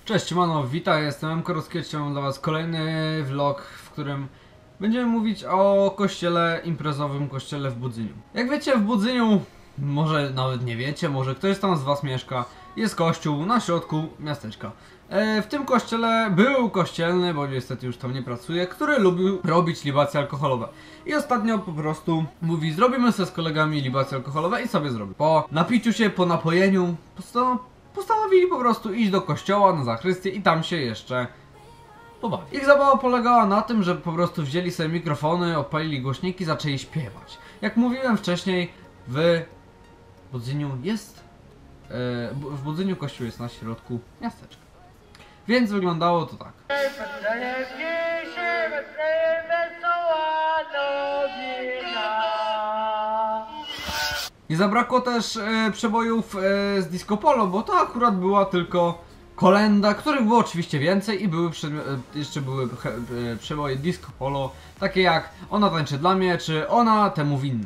Cześć, mano, witaj, jestem Mkorowski, mam dla was kolejny vlog, w którym będziemy mówić o kościele imprezowym, kościele w Budzyniu. Jak wiecie, w Budzyniu, może nawet nie wiecie, może ktoś tam z was mieszka, jest kościół na środku miasteczka. W tym kościele był kościelny, bo niestety już tam nie pracuje, który lubił robić libacje alkoholowe. I ostatnio po prostu mówi, zrobimy sobie z kolegami libacje alkoholowe i sobie zrobi. Po napiciu się, po napojeniu, postanowili po prostu iść do kościoła na zachrystię i tam się jeszcze pobawić. Ich zabawa polegała na tym, że po prostu wzięli sobie mikrofony, odpalili głośniki i zaczęli śpiewać. Jak mówiłem wcześniej, w Budzyniu jest... w Budzyniu kościół jest na środku miasteczka. Więc wyglądało to tak. Nie zabrakło też przebojów z Disco Polo, bo to akurat była tylko kolenda, których było oczywiście więcej i były jeszcze były przeboje Disco Polo, takie jak Ona tańczy dla mnie, czy Ona temu winna.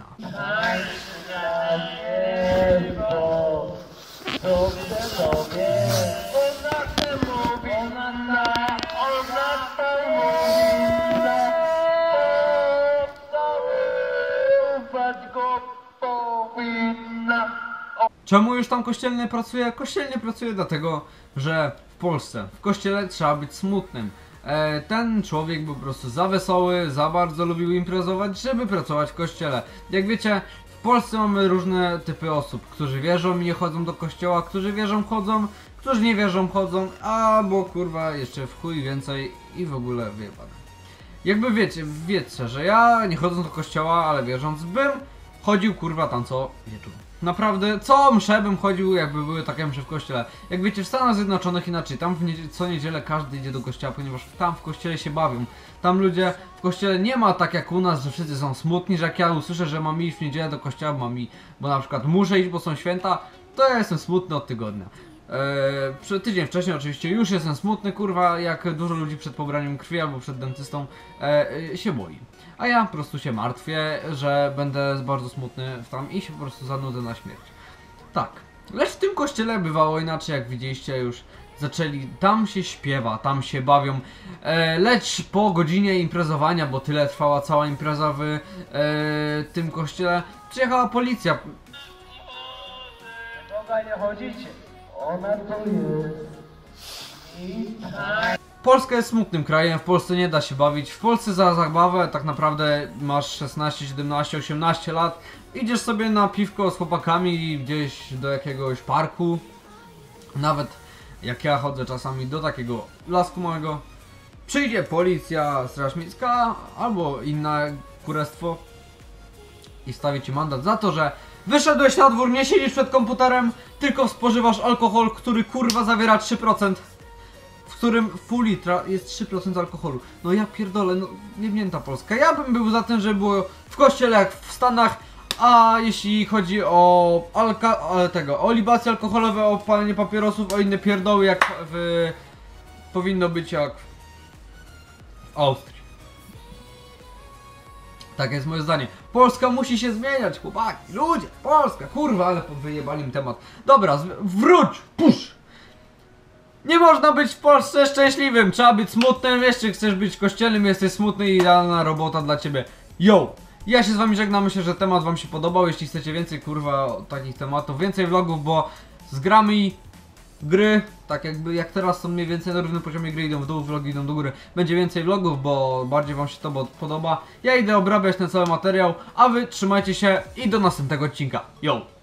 Czemu już tam kościelny pracuje? Kościelnie pracuje dlatego, że w Polsce, w kościele trzeba być smutnym. Ten człowiek był po prostu za wesoły, za bardzo lubił imprezować, żeby pracować w kościele. Jak wiecie, w Polsce mamy różne typy osób, którzy wierzą i nie chodzą do kościoła, którzy wierzą, chodzą, którzy nie wierzą, chodzą, albo kurwa jeszcze w chuj więcej i w ogóle wyjebane. Jakby wiecie, że ja nie chodząc do kościoła, ale wierząc, bym chodził kurwa tam co wieczór. Naprawdę, co mszę bym chodził, jakby były takie msze w kościele. Jak wiecie, w Stanach Zjednoczonych inaczej, tam co niedzielę każdy idzie do kościoła, ponieważ tam w kościele się bawią. Tam ludzie w kościele nie ma tak jak u nas, że wszyscy są smutni, że jak ja usłyszę, że mam iść w niedzielę do kościoła, bo na przykład muszę iść, bo są święta, to ja jestem smutny od tygodnia. Tydzień wcześniej oczywiście już jestem smutny, kurwa, jak dużo ludzi przed pobraniem krwi albo przed dentystą się boi. A ja po prostu się martwię, że będę bardzo smutny tam i się po prostu zanudzę na śmierć. Tak, lecz w tym kościele bywało inaczej, jak widzieliście już zaczęli, tam się śpiewa, tam się bawią, lecz po godzinie imprezowania, bo tyle trwała cała impreza w tym kościele, przyjechała policja. Nie chodzicie. Ona to jest. Polska jest smutnym krajem, w Polsce nie da się bawić. W Polsce za zabawę tak naprawdę masz 16, 17, 18 lat. Idziesz sobie na piwko z chłopakami gdzieś do jakiegoś parku. Nawet jak ja chodzę czasami do takiego lasku małego. Przyjdzie policja, straż miejska albo inne kurestwo i stawi ci mandat za to, że wyszedłeś na dwór, nie siedzisz przed komputerem, tylko spożywasz alkohol, który kurwa zawiera 3%, w którym w pół litra jest 3% alkoholu. No ja pierdolę, no niewnięta Polska. Ja bym był za tym, żeby było w kościele jak w Stanach, a jeśli chodzi o o libacje alkoholowe, o palenie papierosów, o inne pierdoły, jak powinno być jak w Austrii. Tak jest moje zdanie. Polska musi się zmieniać, chłopaki, ludzie, Polska, kurwa, ale wyjebali mi temat. Dobra, wróć, push! Nie można być w Polsce szczęśliwym, trzeba być smutnym, jeśli chcesz być kościelnym, jesteś smutny i idealna robota dla ciebie. Yo! Ja się z wami żegnam, myślę, że temat wam się podobał, jeśli chcecie więcej, kurwa, takich tematów, więcej vlogów, bo zgramy gry, tak jak teraz są mniej więcej na równym poziomie gry, idą w dół, vlogi idą do góry. Będzie więcej vlogów, bo bardziej wam się to podoba. Ja idę obrabiać ten cały materiał, a wy trzymajcie się i do następnego odcinka. Yo!